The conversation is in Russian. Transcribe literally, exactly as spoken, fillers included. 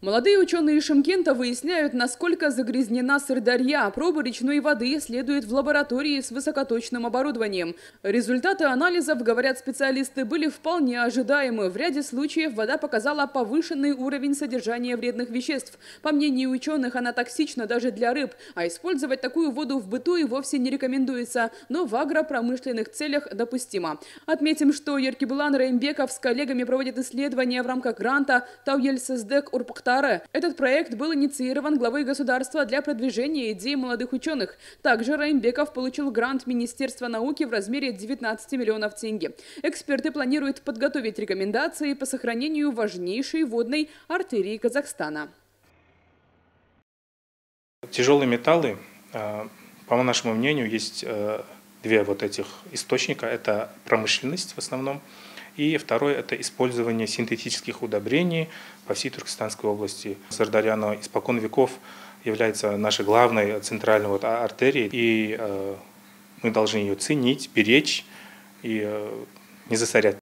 Молодые ученые из Шымкента выясняют, насколько загрязнена Сырдарья. Пробы речной воды исследуют в лаборатории с высокоточным оборудованием. Результаты анализов, говорят специалисты, были вполне ожидаемы. В ряде случаев вода показала повышенный уровень содержания вредных веществ. По мнению ученых, она токсична даже для рыб, а использовать такую воду в быту и вовсе не рекомендуется, но в агропромышленных целях допустимо. Отметим, что Еркебулан Райымбеков с коллегами проводит исследования в рамках гранта «Тауельсыздек Урпахта». Этот проект был инициирован главой государства для продвижения идей молодых ученых. Также Райымбеков получил грант Министерства науки в размере девятнадцати миллионов тенге. Эксперты планируют подготовить рекомендации по сохранению важнейшей водной артерии Казахстана. Тяжелые металлы, по нашему мнению, есть две вот этих источника. Это промышленность в основном. И второе – это использование синтетических удобрений по всей Туркестанской области. Сырдарья испокон веков является нашей главной центральной вот артерией. И э, мы должны ее ценить, беречь и э, не засорять.